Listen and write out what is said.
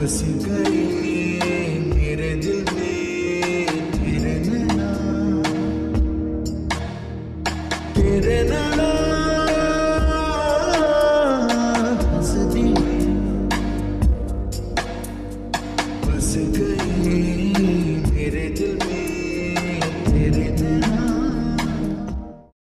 बस गई मेरे दिल में तेरे नैना, तेरे नैना हंस दिए बस गई।